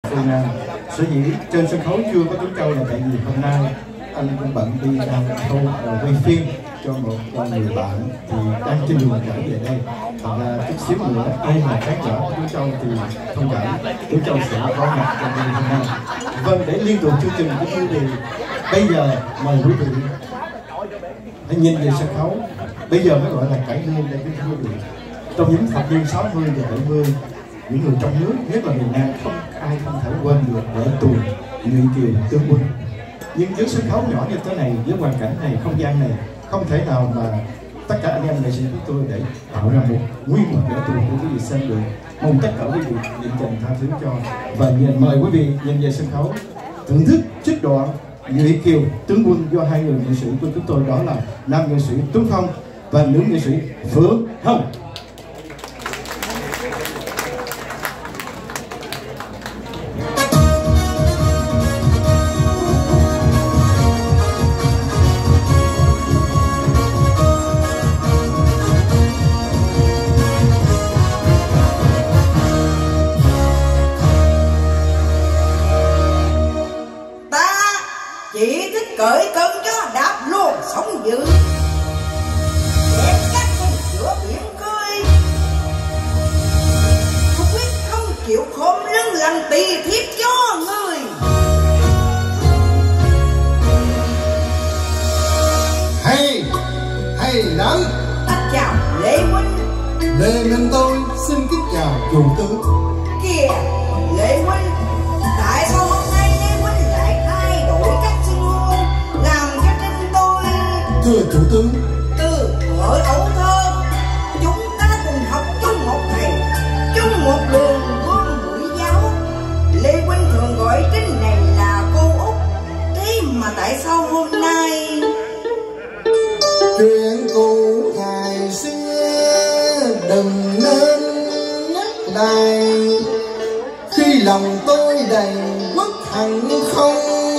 Phương Nam. Sở dĩ trên sân khấu chưa có Tuấn Châu là tại vì hôm nay anh cũng bận đi khâu quay phim cho một người bạn thì đang trên đường trở về đây. Thành ra chút xíu nữa ai mà khác trở Tuấn Châu thì thông cảm, Tuấn Châu sẽ có mặt trong đêm hôm nay. Vâng, để liên tục chương trình của quý vị, bây giờ mời quý vị hãy nhìn về sân khấu. Bây giờ mới gọi là cải lương đây quý vị. Trong những thập niên 60 và 70, những người trong nước, nhất là miền Nam, ai không thể quên được vở tuồng Nhụy Kiều Tướng Quân. Nhưng với sân khấu nhỏ như thế này, với hoàn cảnh này, không gian này, không thể nào mà tất cả anh em nghệ sĩ của tôi để tạo ra một nguyên một vở tuồng của quý vị xem được. Mong tất cả quý vị nhận dành tha thứ cho, và mời quý vị nhìn về sân khấu thưởng thức trích đoạn Nhụy Kiều Tướng Quân do hai người nghệ sĩ của chúng tôi, đó là nam nghệ sĩ Tuấn Phong và nữ nghệ sĩ Phượng Hồng. Chỉ thích cởi cơn cho đạp luôn sống dữ, đẹp các con giữa biển khơi. Tôi quyết không chịu khom lưng làm tỳ thiếp cho người. Hay lắm. Ta chào Lê Huynh. Lê Minh tôi xin kính chào chủ tướng. Kìa Lê Huynh, tại sao hôm nay Lê Huynh lại thay đổi cách xưng hô làm cho trên tôi? Thưa chủ tướng, từ ở ấu thơ chúng ta cùng học chung một thầy, chung một đường gom mũi giáo. Lê Huynh thường gọi Trinh này là cô Út, thế mà tại sao hôm nay chuyện cũ ngày xưa đừng nên nhắc lại. Khi lòng tôi đầy bất hạnh không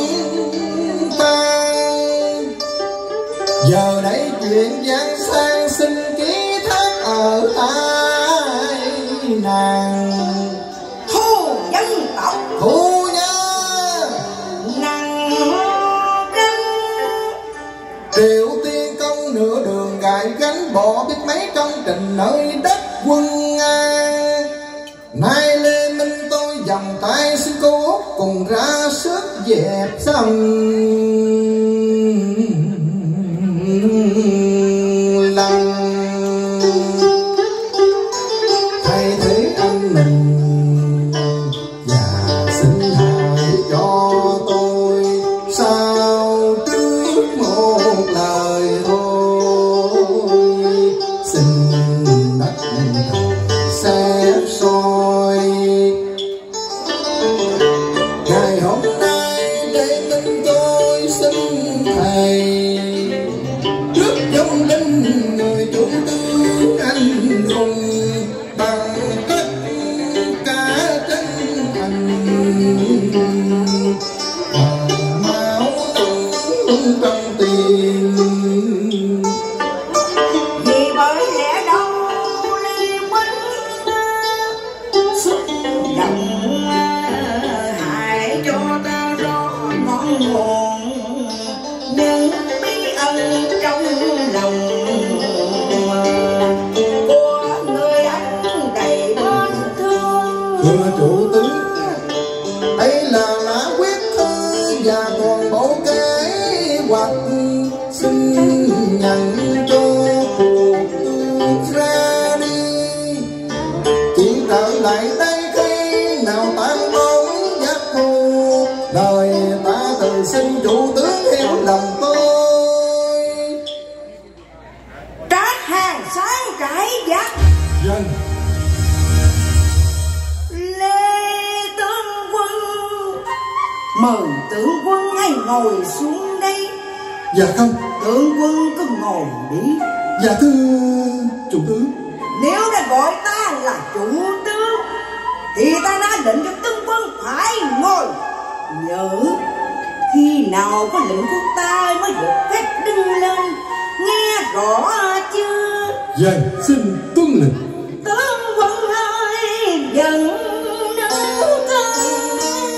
tan, giờ đây chuyện gian sang xin ký thác ở ai nàng. thu dân tộc Thu nhá năng kinh. Triệu Tiên Công nửa đường gài gánh, bỏ biết mấy công trình nơi đất quân An. Nay Lê Minh tôi vòng tay xin cô Út cùng ra sức dẹp xong lăng. Thay thế anh mình và xin hãy cho tôi sao trước một lời thôi. Xin đất xếp soi ngày hôm nay để mình tôi xin thầy trước dòng linh người chủ tướng anh hùng bằng tất cả chân thành và máu tươi trong tim. Vì bởi lẽ đâu Lê Huynh xúc động hại cho ta rõ ngọn nguồn những bí ẩn trong lòng của người anh đầy mến thương. Thưa chủ tướng, đây là lá quyết thư và toàn bộ kế hoạch xin nhận cho cuộc tương ra đi. Chỉ trở lại đây khi nào tan bóng giác thù, đời ta từ xin chủ tướng hiểu lòng tôi. Trát hàng sáng trải giác Dân Lê tướng quân, mời tướng quân hãy ngồi xuống đây. dạ không. Tướng quân cứ ngồi đi. Dạ thưa chủ tướng. Nếu đã gọi ta là chủ tướng thì ta đã định cho tướng quân phải ngồi. Nhớ khi nào có lệnh của ta mới được phép đứng lên, nghe rõ chưa? Dạ xin tuân lệnh. Tướng quân ơi, dần nước cơn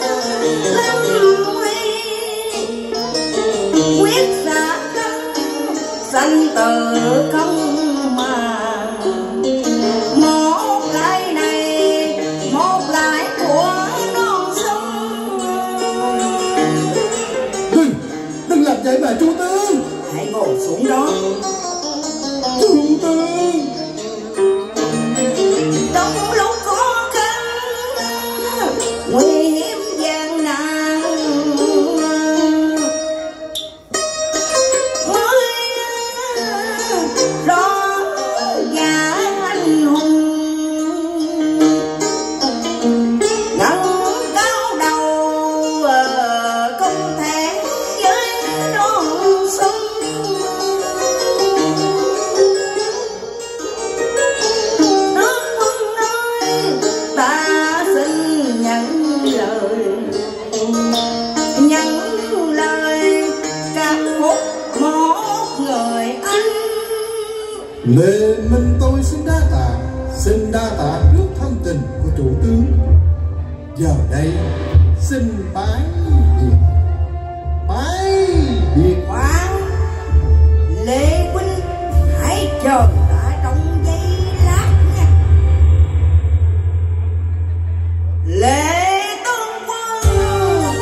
Lê Minh tôi xin đa tạ trước thâm tình của chủ tướng. Giờ đây xin bái biệt. Khoan, Lê huynh hãy chờ ta trong giây lát nha. Lê tướng quân,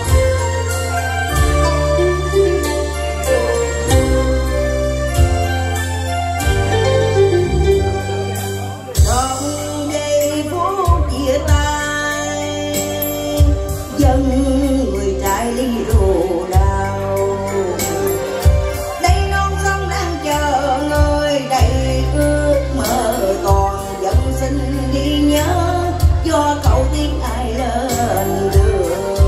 trong giây phút chia tay, dân người trải ly rượu đào. Đây non sông đang chờ người đầy ước mơ, còn dân xin ghi nhớ do cậu tiếng ai lên đường.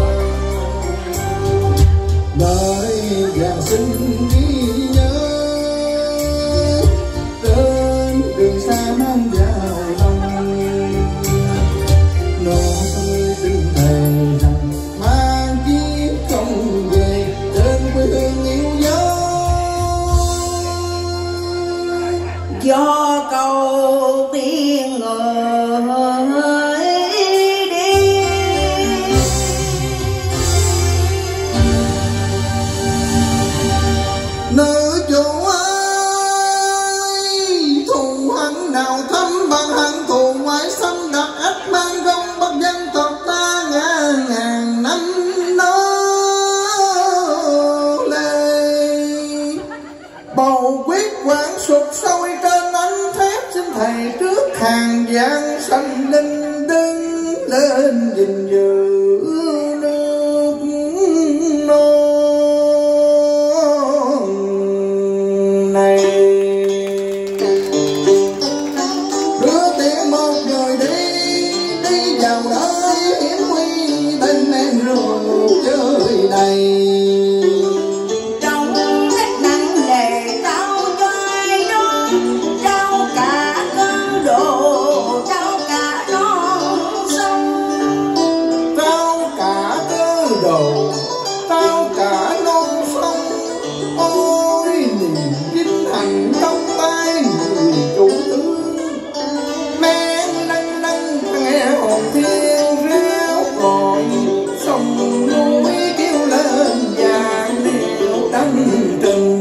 Lời vàng xin ghi nhớ trên đường xa mang vào lòng. Nó tôi tin thề rằng mang chiếc không về trên quê hương yêu dấu. Do cậu tiếng người đi. Nữ chủ ơi, thù hận nào thấm bằng hận thù ngoại xâm đặt ách mang gông bắt dân tộc ta ngàn năm nô lệ. Bầu quyết quảng sụp sôi trên ánh thép, xin thầy trước hàng vàng sanh linh đứng lên gìn giữ nước non này. Đưa tiếng một người đi vào đời hiểm nguy, tình em rượu chơi đầy. Trong sách nặng nề tao cho ai đó, trao cả cơn đồ, trao cả non sông. Trao cả cơ đồ, trao cả non sông. Ôi niềm vinh hạnh trong tay người chủ tướng. Mẹ nâng nâng nghe hồn thiên réo gọi, sông núi kêu lên vàng điệu đăng trừng.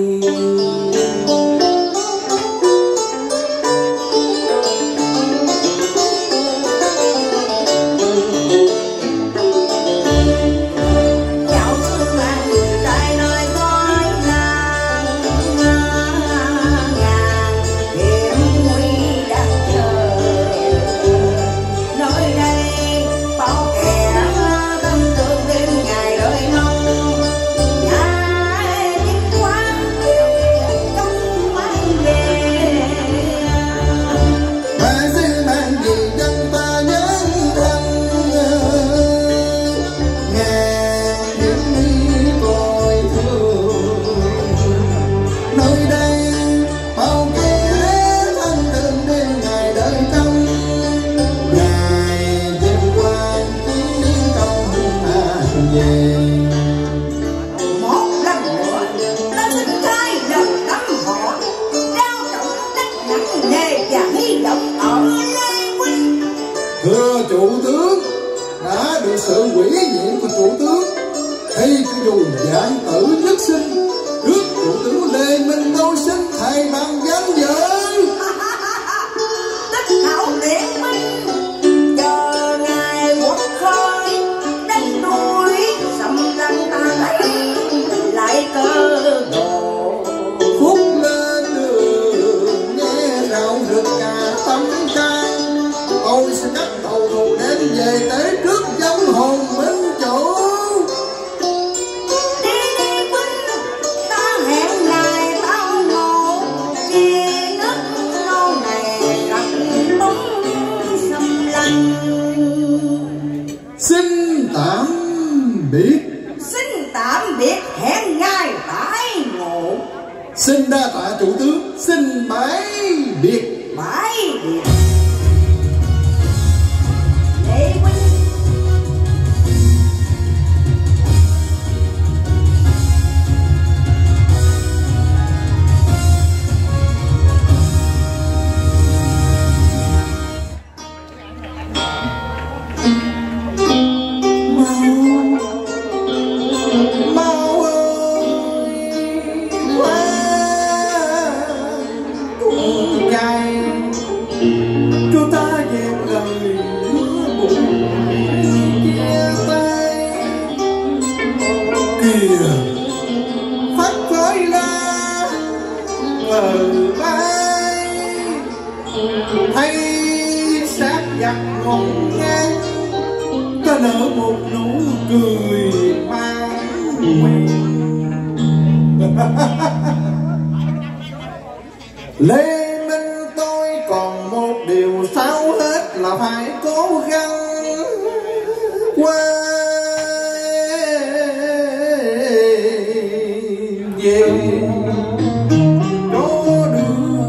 Dạo xưa mang người trai nơi khói làng ngàn, hiểm nguy đang chờ. Nơi đây bao kẻ tâm tưởng đêm ngày đợi mong. Ngài chính quán trong mang về. Mà xin mang gì dân ta nhớ thân, ngàn hiểm nguy coi thường. Nơi đây bao kẻ thân đường đêm ngày đợi trông. Ngài đêm qua chiến công về. Một lần nữa ta xin thay lời tấm họ, trao trọng trách nặng nề và hy vọng ở Lê huynh. Thưa chủ tướng, đã được sự ủy nhiệm của chủ tướng, thì cho dù vạn tử nhất sinh, trước chủ tướng Lê Minh tôi xin thầy bằng danh dự. Tích hảo điện minh, chờ ngài quật khơi đánh núi sầm răng ta lấy lại cơ đồ. Phúc lên đường nghe rạo rực cả tâm can, tôi sẽ cắt đầu thù đem về tế trước dông hồn minh chủ. Đi đi huynh, ta hẹn ngài tao ngộ, chia nước lâu này gặp bóng xâm lăng. Xin tạm biệt. Xin tạm biệt, hẹn ngài tái ngộ. Xin đa tạ chủ tướng, xin bái biệt. Bái biệt. Lê huynh, bờ vai thấy sát giặc ngổn ngang ta nở một nụ cười mang nguyện. Lê Minh tôi còn một điều sao hết là phải cố gắng qua về có đường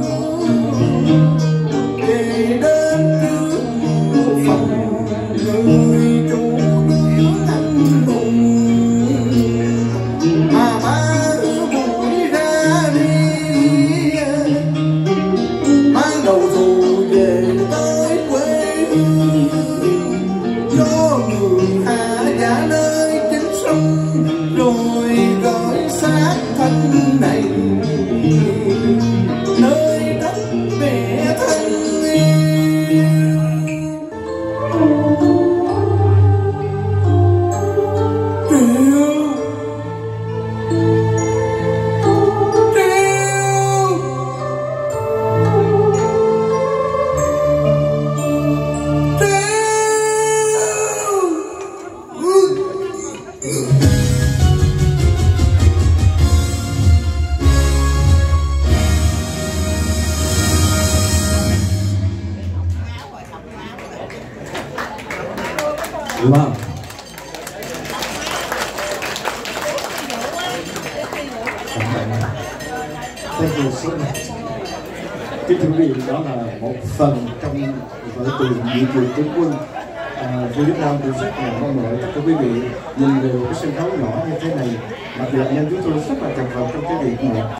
về đến trước phòng người chủ đứng anh hùng mà ba buổi ra đi mang đầu thù về tới quê hương cho người hạ giả nơi chính sông rồi gửi xác thân này nơi đất mẹ thân yêu. Wow. Thank you so much. Kính thưa quý vị, đó là một phần trong vở tuồng Nghị Trường Tướng Quân. Vì lúc nào cũng rất là mong mỏi tất cả quý vị nhìn về một cái sân khấu nhỏ như thế này, đặc biệt nhân chúng tôi rất là chật vật trong cái việc